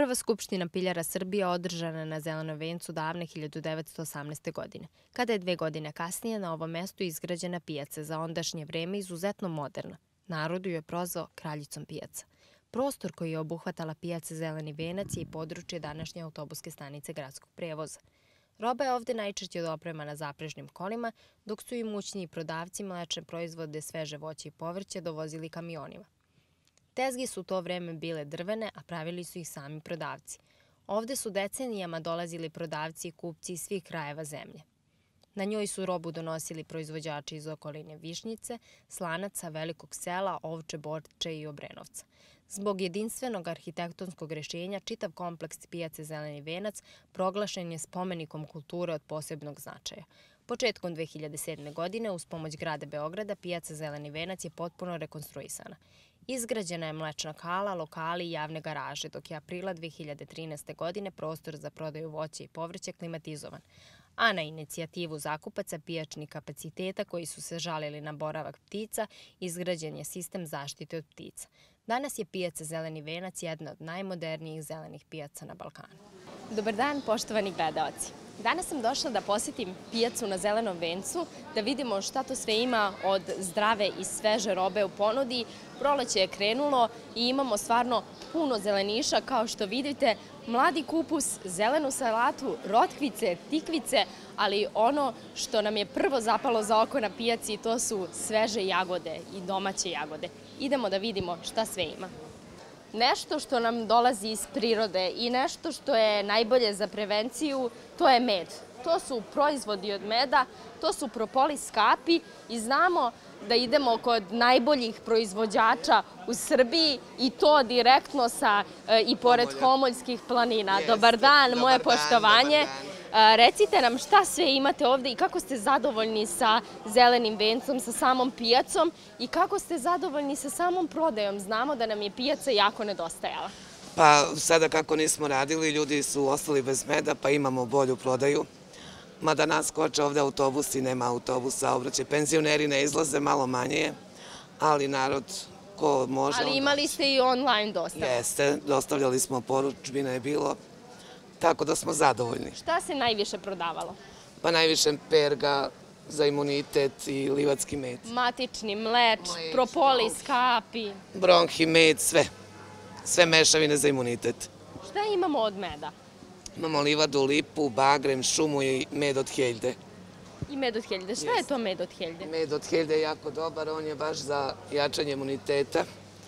Prva skupština piljara Srbije održana je na Zelenom vencu davne 1918. godine, kada je 2 godine kasnije na ovom mestu izgrađena pijaca, za ondašnje vreme izuzetno moderna. Narodu ju je prozvao kraljicom pijaca. Prostor koji je obuhvatala pijaca Zeleni venac je i područje današnje autobuske stanice gradskog prevoza. Roba je ovde najčešće opremana zaprežnim kolima, dok su imućniji prodavci mlečne proizvode, sveže voće i povrće dovozili kamionima. Tezge su u to vreme bile drvene, a pravili su ih sami prodavci. Ovde su decenijama dolazili prodavci i kupci iz svih krajeva zemlje. Na njoj su robu donosili proizvođači iz okoline Višnjice, Slanaca, Velikog Sela, Ovče, Borče i Obrenovca. Zbog jedinstvenog arhitektonskog rešenja, čitav kompleks pijace Zeleni venac proglašen je spomenikom kulture od posebnog značaja. Početkom 2007. godine, uz pomoć grada Beograda, pijaca Zeleni venac je potpuno rekonstruisana. Izgrađena je mlečna hala, lokali i javne garaže, dok je aprila 2013. godine prostor za prodaju voća i povrća klimatizovan. A na inicijativu zakupaca pijačnih kapaciteta koji su se žalili na boravak ptica, izgrađen je sistem zaštite od ptica. Danas je pijaca Zeleni venac jedna od najmodernijih zelenih pijaca na Balkanu. Dobar dan, poštovani gledaoci. Danas sam došla da posetim pijacu na Zelenom vencu, da vidimo šta to sve ima od zdrave i sveže robe u ponudi. Proleće je krenulo i imamo stvarno puno zeleniša, kao što vidite, mladi kupus, zelenu salatu, rotkvice, tikvice, ali ono što nam je prvo zapalo za oko na pijaci, to su sveže jagode i domaće jagode. Idemo da vidimo šta sve ima. Nešto što nam dolazi iz prirode i nešto što je najbolje za prevenciju, to je med. To su proizvodi od meda, to su propolis kapi i znamo da idemo kod najboljih proizvođača u Srbiji i to direktno i pored Homoljskih planina. Dobar dan, moje poštovanje. Recite nam šta sve imate ovde i kako ste zadovoljni sa Zelenim vencom, sa samom pijacom i kako ste zadovoljni sa samom prodajom. Znamo da nam je pijaca jako nedostajala. Pa sada kako nismo radili, ljudi su ostali bez meda, pa imamo bolju prodaju. Mada nas koče ovde autobusi, nema autobusa, obraćaj. Penzioneri ne izlaze, malo manje je, ali narod ko može... Ali imali ste i online dostavu. Jeste, dostavljali smo, poručbina je bilo. Tako da smo zadovoljni. Šta se najviše prodavalo? Pa najviše perga za imunitet i livatski med. Matični mleč, propolis, kapi. Bronhi, med, sve. Sve mešavine za imunitet. Šta imamo od meda? Imamo livadu, lipu, bagrem, šumu i med od heljde. I med od heljde. Šta je to med od heljde? Med od heljde je jako dobar, on je baš za jačanje imuniteta.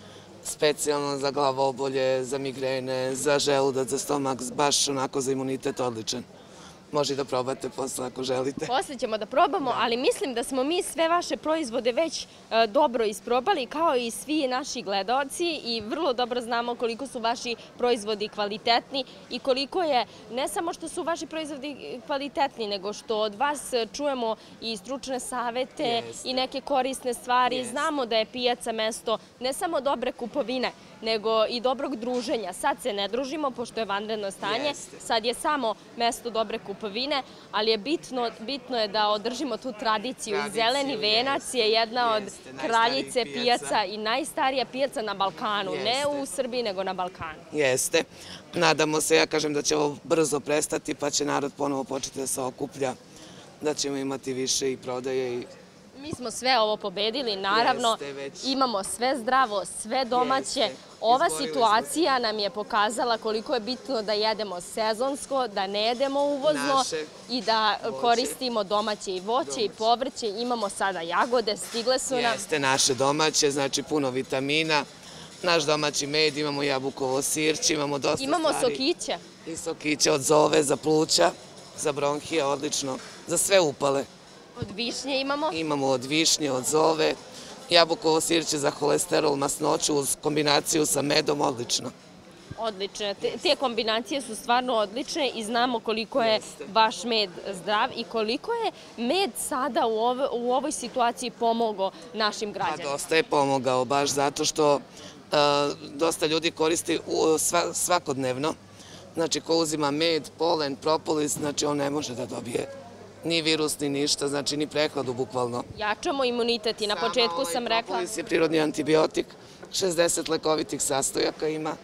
Specijalno za glavobolje, za migrene, za želudac, za stomak, baš onako za imunitet odličan. Može i da probate posle ako želite. Posle ćemo da probamo, ali mislim da smo mi sve vaše proizvode već dobro isprobali, kao i svi naši gledaoci i vrlo dobro znamo koliko su vaši proizvodi kvalitetni i koliko je, ne samo što su vaši proizvodi kvalitetni, nego što od vas čujemo i stručne savete i neke korisne stvari. Znamo da je pijaca mesto ne samo dobre kupovine, nego i dobrog druženja. Sad se ne družimo, pošto je vanredno stanje, sad je samo mesto dobre kupovine, ali je bitno je da održimo tu tradiciju. Zeleni venac je jedna od kraljice pijaca i najstarija pijaca na Balkanu, ne u Srbiji, nego na Balkanu. Jeste. Nadamo se, ja kažem da će ovo brzo prestati, pa će narod ponovo početi da se okuplja, da ćemo imati više i prodaje i... Mi smo sve ovo pobedili, naravno, imamo sve zdravo, sve domaće. Ova situacija nam je pokazala koliko je bitno da jedemo sezonsko, da ne jedemo uvozno i da koristimo domaće i voće i povrće. Imamo sada jagode, stigle su nam. Jeste, naše domaće, znači puno vitamina. Naš domaći med, imamo jabukovo sirće, imamo dosta stvari. Imamo sokiće. I sokiće od zove, za pluća, za bronhije, odlično, za sve upale. Od višnje imamo? Imamo od višnje, od zove, jabukovo sirće za holesterol, masnoću uz kombinaciju sa medom, odlično. Odlične. Te kombinacije su stvarno odlične i znamo koliko je vaš med zdrav i koliko je med sada u ovoj situaciji pomogao našim građanima. Pa dosta je pomogao, baš zato što dosta ljudi koristi svakodnevno. Znači, ko uzima med, polen, propolis, znači on ne može da dobije ni virus, ni ništa, znači ni prehladu bukvalno. Jačamo imunitet i na početku sam rekla... Propolis je prirodni antibiotik, 60 lekovitih sastojaka ima,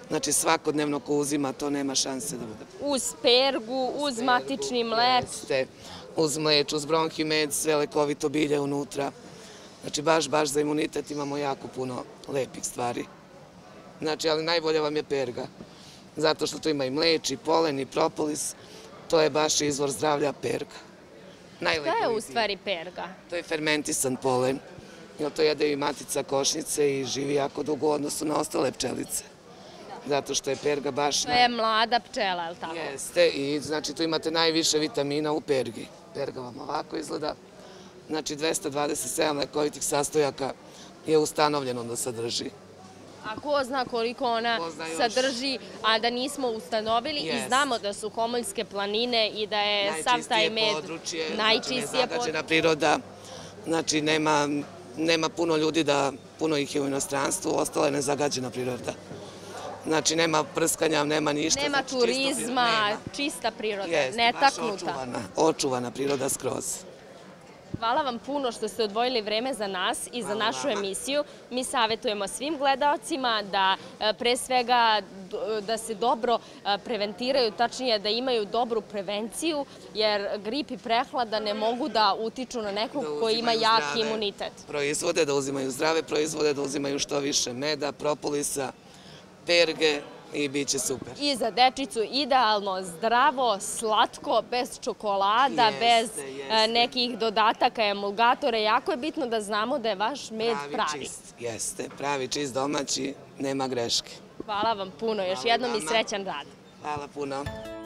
Znači svakodnevno ko uzima, to nema šanse da bude. Uz pergu, uz matični mleč. Uz mleč, uz bronhimed, sve lekovito bilje unutra. Znači baš za imunitet imamo jako puno lepih stvari. Znači, ali najbolja vam je perga. Zato što tu ima i mleč, i polen, i propolis. To je baš izvor zdravlja perga. Šta je u stvari perga? To je fermentisan polen. To jede i matica košnice i živi jako dugo u odnosu na ostale pčelice. Zato što je perga baš... To je mlada pčela, je li tako? Jeste, i znači tu imate najviše vitamina u pergi. Perga vam ovako izgleda. Znači 227 lekovitih sastojaka je ustanovljeno da sadrži. A ko zna koliko ona sadrži, a da nismo ustanovili i znamo da su Homoljske planine i da je sav taj med najčistije područje. Zagađena priroda, znači nema puno ljudi, puno ih je u inostranstvu, ostala je nezagađena priroda. Znači nema prskanja, nema ništa. Nema turizma, čista priroda, netaknuta. Očuvana priroda skroz. Hvala vam puno što ste odvojili vreme za nas i za našu emisiju. Mi savjetujemo svim gledaocima da pre svega da se dobro preventiraju, tačnije da imaju dobru prevenciju, jer grip i prehlada ne mogu da utiču na nekog koji ima jak imunitet. Proizvode, da uzimaju zdrave proizvode, da uzimaju što više meda, propolisa, perge i bit će super. I za dečicu idealno zdravo, slatko, bez čokolada, bez nekih dodataka, emulgatora. Jako je bitno da znamo da je vaš med pravi. Jeste, pravi, čist, domaći, nema greške. Hvala vam puno, još jednom i srećan rad. Hvala puno.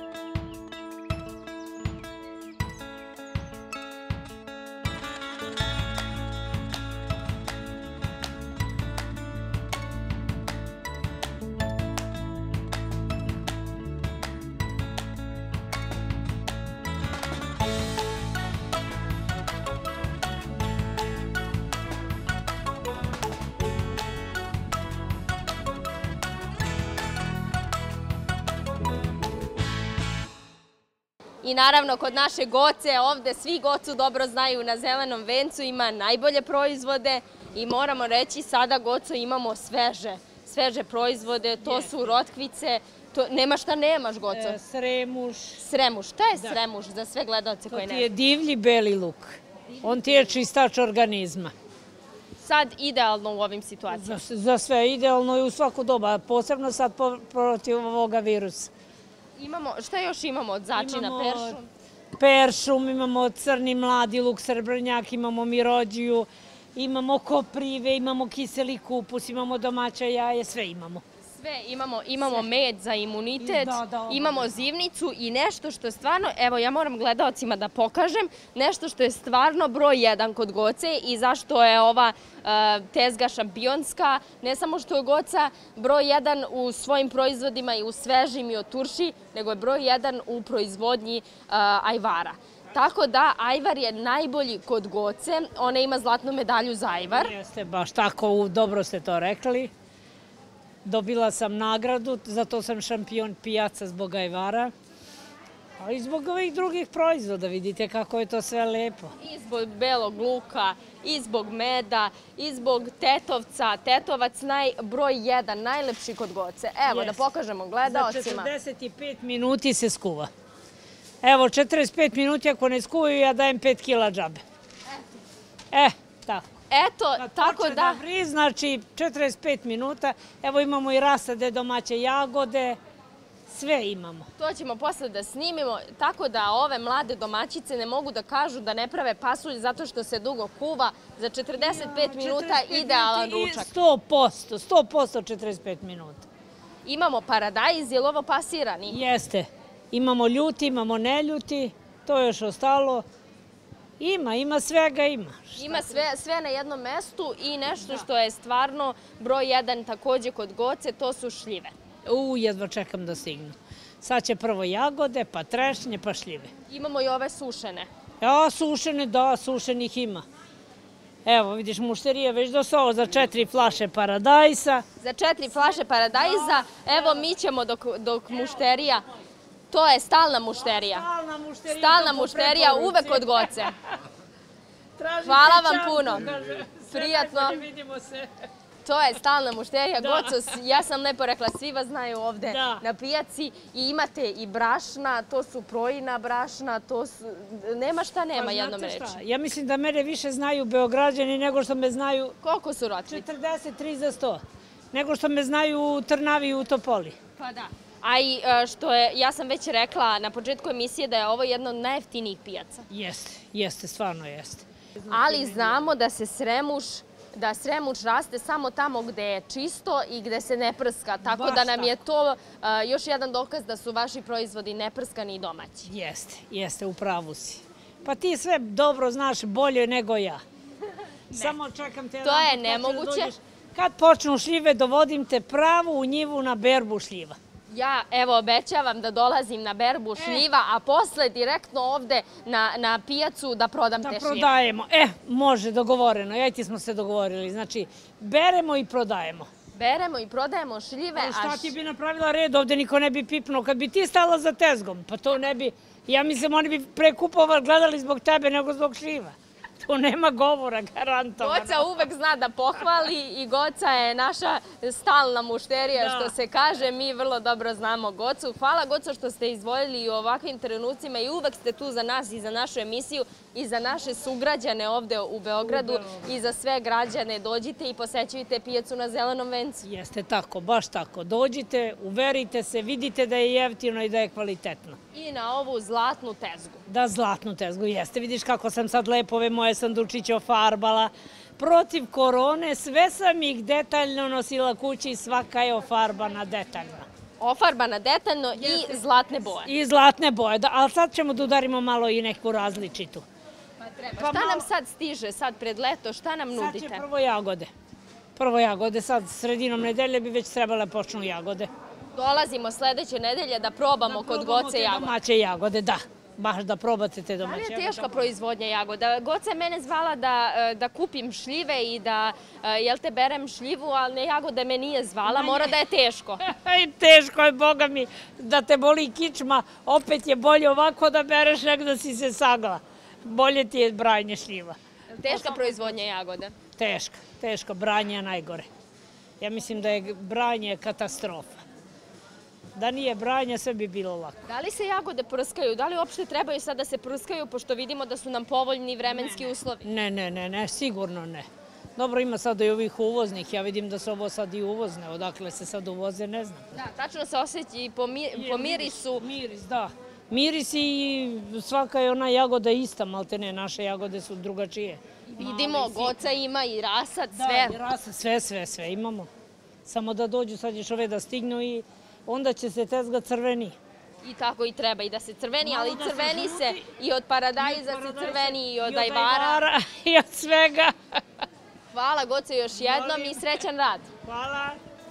I naravno, kod naše Goce, ovde svi Gocu dobro znaju, na Zelenom vencu ima najbolje proizvode i moramo reći sada Goco imamo sveže proizvode, to su rotkvice, nema šta nemaš Goco? Sremuš. Sremuš, šta je sremuš za sve gledalce koji ne? To ti je divlji beli luk, on ti je čistač organizma. Sad idealno u ovim situacijama? Za sve idealno i u svaku doba, posebno sad protiv ovoga virusa. Šta još imamo od začina? Peršum? Peršum, imamo crni mladi luk, srebrnjak, imamo mirođiju, imamo koprive, imamo kiseli kupus, imamo domaća jaje, sve imamo. Sve imamo med za imunitet, imamo zivnicu i nešto što je stvarno, evo ja moram gledaocima da pokažem, nešto što je stvarno broj 1 kod Goce i zašto je ova tezga šampionska, ne samo što je Goca broj 1 u svojim proizvodima i u svežim i u turši, nego je broj 1 u proizvodnji ajvara. Tako da, ajvar je najbolji kod Goce, ona ima zlatnu medalju za ajvar. Jeste, baš tako, dobro ste to rekli. Dobila sam nagradu, zato sam šampion pijaca zbog ajvara, a i zbog ovih drugih proizvoda, vidite kako je to sve lepo. I zbog belog luka, i zbog meda, i zbog tetovca, tetovac broj 1, najlepši kod Goce. Evo, da pokažemo gledaocima. Za 45 minuti se skuva. Evo, 45 minuti ako ne skuvaju, ja dajem 5 kila džabe. Tako. Eto, tako da... Znači, 45 minuta. Evo imamo i rasade domaće jagode. Sve imamo. To ćemo posle da snimimo, tako da ove mlade domaćice ne mogu da kažu da ne prave pasulj zato što se dugo kuva. Za 45 minuta idealan ručak. 100%, 45 minuta. Imamo paradajz, je li ovo pasirani? Jeste. Imamo ljuti, imamo neljuti, to je još ostalo. Ima svega, ima. Ima sve na jednom mestu i nešto što je stvarno broj 1 takođe kod Goce, to su šljive. Jedva čekam da stignu. Sad će prvo jagode, pa trešnje, pa šljive. Imamo i ove sušene. Sušene, da, sušenih ima. Evo, vidiš, mušterija već dosao za 4 flaše paradajsa. Za 4 flaše paradajza, evo mi ćemo dok mušterija... To je stalna mušterija. Stalna mušterija, uvek kod Goce. Hvala vam puno. Prijatno. To je stalna mušterija. Goco, ja sam lepo rekla, svi vas znaju ovde na pijaci i imate i brašna, to su Projina brašna, to su... Nema šta nema jednom reči. Ja mislim da mene više znaju Beograđani nego što me znaju... Koliko su rotvi? 43 za 100. Nego što me znaju u Trnavi i u Topoli. Pa da. A i što je, ja sam već rekla na početku emisije da je ovo jedna od najjeftinijih pijaca. Jeste, stvarno jeste. Ali znamo da se Sremuč raste samo tamo gde je čisto i gde se ne prska. Tako da nam je to još jedan dokaz da su vaši proizvodi neprskani i domaći. Jeste, u pravu si. Pa ti sve dobro znaš, bolje nego ja. Samo čekam te... To je nemoguće. Kad počnu šljive, dovodim te pravo u njivu na berbu šljiva. Ja, evo, obećavam da dolazim na berbu šljiva, a posle direktno ovde na pijacu da prodam te šljive. Da prodajemo. Može, dogovoreno. Ja i ti smo se dogovorili. Znači, beremo i prodajemo. Beremo i prodajemo šljive. Ali šta ti bi napravila red? Ovde niko ne bi pipnuo. Kad bi ti stala za tezgom, pa to ne bi... Ja mislim, oni bi prekupovali, gledali zbog tebe nego zbog šljiva. Tu nema govora, garantovano. Goca uvek zna da pohvali i Goca je naša stalna mušterija, što se kaže. Mi vrlo dobro znamo Gocu. Hvala, Goco, što ste izdvojili u ovakvim trenucima i uvek ste tu za nas i za našu emisiju i za naše sugrađane ovde u Beogradu i za sve građane. Dođite i posećujte pijacu na Zelenom vencu. Jeste tako, baš tako. Dođite, uverite se, vidite da je jeftino i da je kvalitetno. I na ovu zlatnu tezgu. Da, zlatnu tezgu, jeste. Vidiš kako sam sad lepo ove moje sandučiće ofarbala. Protiv korone sve sam ih detaljno nosila kući i svaka je ofarbana detaljno. Ofarbana detaljno i zlatne boje. I zlatne boje, da, ali sad ćemo da udarimo malo i neku različitu. Pa treba. Šta nam sad stiže, sad pred leto, šta nam nudite? Sad će prvo jagode. Prvo jagode, sad sredinom nedelje bi već trebale počnu jagode. Dolazimo sledeće nedelje da probamo kod Goce jagode. Domaće jagode, da. Baš da probate te domaće jagode. Da li je teška proizvodnja jagoda? Goca je mene zvala da kupim šljive i da, berem šljivu, ali jagode me nije zvala, mora da je teško. Teško je, boga mi, da te boli kičma, opet je bolje ovako da bereš nego da si se sagla. Bolje ti je branje šljiva. Teška proizvodnja jagoda? Teška, branje je najgore. Ja mislim da je branje katastrofa. Da nije branje, sve bi bilo lako. Da li se jagode prskaju? Da li uopšte trebaju sad da se prskaju, pošto vidimo da su nam povoljni vremenski uslovi? Ne, sigurno ne. Dobro, ima sada i ovih uvoznih. Ja vidim da su ovo sad i uvozne. Odakle se sad uvoze, ne znam. Da, tačno se osjeća i po mirisu. Miris, da. Miris i svaka je ona jagoda ista, malte ne, naše jagode su drugačije. Vidimo, Goca ima i rasad, sve. Da, i rasad, sve imamo. Samo da dođu sad još ove da stignu i onda će se tezga crveni. I tako i treba, i da se crveni, ali crveni se i od paradajza se crveni i od ajvara. I od svega. Hvala, Goce, još jednom i srećan rad. Hvala.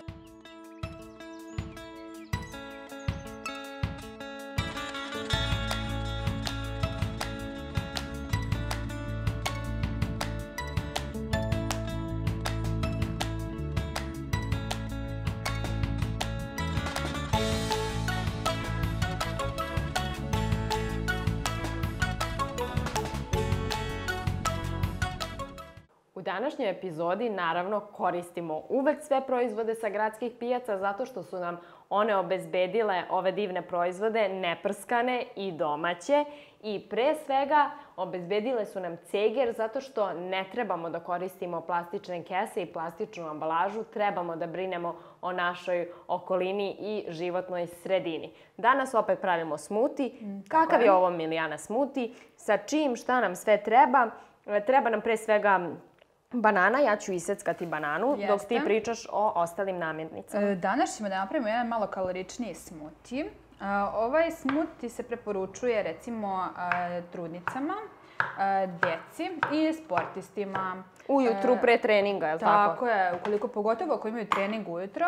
U današnjoj epizodi naravno koristimo uvek sve proizvode sa gradskih pijaca zato što su nam one obezbedile ove divne proizvode neprskane i domaće i pre svega obezbedile su nam ceger zato što ne trebamo da koristimo plastične kese i plastičnu ambalažu, trebamo da brinemo o našoj okolini i životnoj sredini. Danas opet pravimo smuti. Kakav je ovo, Milijana, smuti? Sa čim, šta nam sve treba? Treba nam pre svega banana, ja ću iseckati bananu, dok ti pričaš o ostalim namirnicama. Danas ćemo da napravimo jedan malo kaloričniji smuti. Ovaj smuti se preporučuje recimo trudnicama, deci i sportistima. Ujutru pre treninga, je li tako? Tako je, pogotovo ako imaju trening ujutro,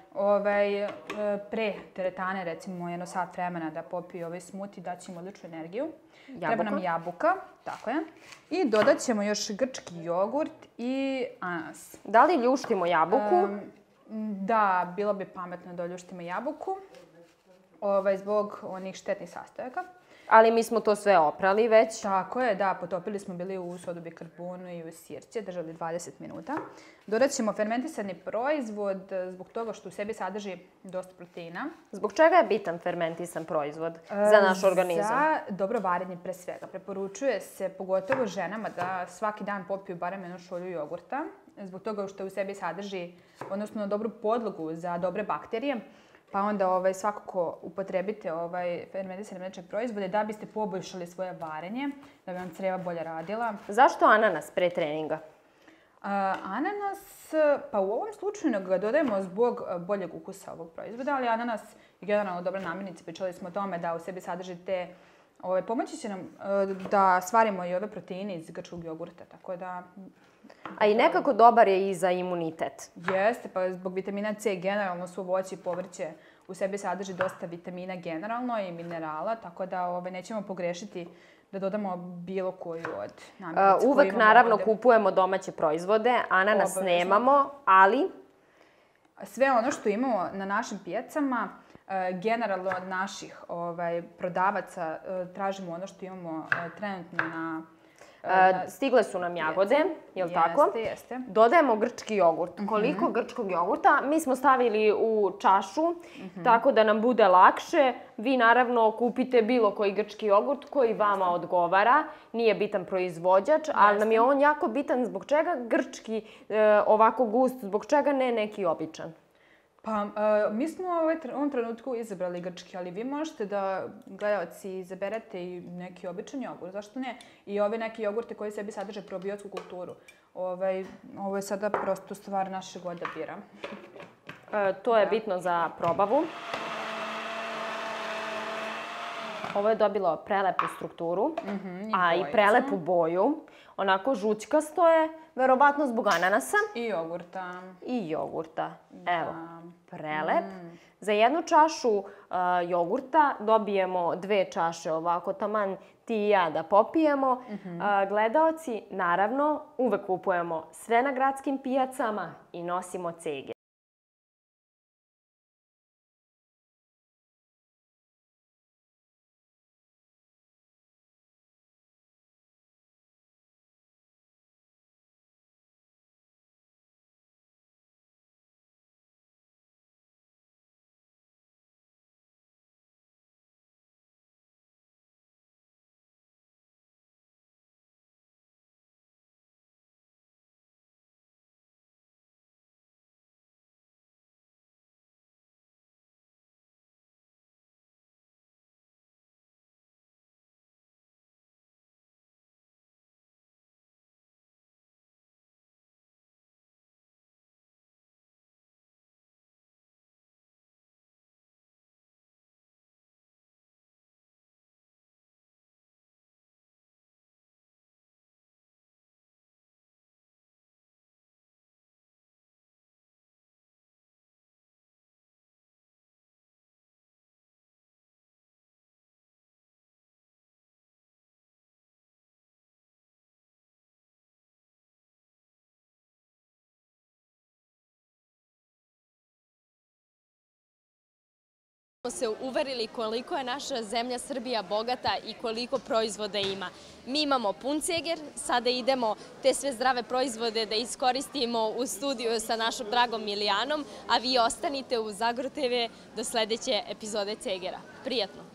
pre teretane recimo jedno sat vremena da popiju ovaj smuti, daće im odličnu energiju. Treba nam jabuka, tako je. I dodat ćemo još grčki jogurt i ananas. Da li ljuštimo jabuku? Da, bilo bi pametno da ljuštimo jabuku zbog onih štetnih sastojaka. Ali mi smo to sve oprali već. Tako je, da, potopili smo bili u sodu bikarbonu i u sirće, držali 20 minuta. Dodat ćemo fermentisani proizvod zbog toga što u sebi sadrži dosta proteina. Zbog čega je bitan fermentisan proizvod za naš organizam? Za dobro varenje pre svega. Preporučuje se pogotovo ženama da svaki dan popiju barem jednu šolju jogurta, zbog toga što u sebi sadrži, odnosno dobru podlogu za dobre bakterije. Pa onda svakako upotrebite fermentisane mlečne proizvode da biste poboljšali svoje varenje, da bi vam creva bolje radila. Zašto ananas pre treninga? Ananas, pa u ovom slučaju ga dodajemo zbog boljeg ukusa ovog proizvoda, ali ananas je generalno dobra namirnica. Pričali smo o tome da u sebi sadrži te... Pomoći će nam da stvarimo i ove proteine iz grčkog jogurta, tako da... A i nekako dobar je i za imunitet. Jeste, pa zbog vitamina C generalno svo voće i povrće u sebi sadrži dosta vitamina generalno i minerala, tako da nećemo pogrešiti da dodamo bilo koju od namirnica. Uvek naravno kupujemo domaće proizvode, ananas nemamo, ali... Sve ono što imamo na našim pijacama, generalno od naših prodavaca tražimo ono što imamo trenutno na... Stigle su nam jagode, je li tako? Jeste, jeste. Dodajemo grčki jogurt. Koliko grčkog jogurta? Mi smo stavili u čašu, tako da nam bude lakše. Vi naravno kupite bilo koji grčki jogurt koji vama odgovara. Nije bitan proizvođač, ali nam je on jako bitan. Zbog čega grčki ovako gust? Zbog čega ne neki običan? Pa, mi smo u ovom trenutku izabrali grčki, ali vi možete da, gledalci, izaberete i neki običan jogurt, zašto ne? I ove neke jogurte koji sebi sadrže probiotsku kulturu. Ovo je sada prosto stvar našeg odabira. To je bitno za probavu. Ovo je dobilo prelepu strukturu, a i prelepu boju. Onako žućkasto je, verovatno zbog ananasa. I jogurta. I jogurta. Evo, prelep. Za jednu čašu jogurta dobijemo 2 čaše ovako, taman ti i ja da popijemo. Gledaoci, naravno, uvek kupujemo sve na gradskim pijacama i nosimo cege. Smo se uverili koliko je naša zemlja Srbija bogata i koliko proizvoda ima. Mi imamo pun ceger, sada idemo te sve zdrave proizvode da iskoristimo u studiju sa našom dragom Milijanom, a vi ostanite u Zagor TV do sledeće epizode Cegera. Prijatno!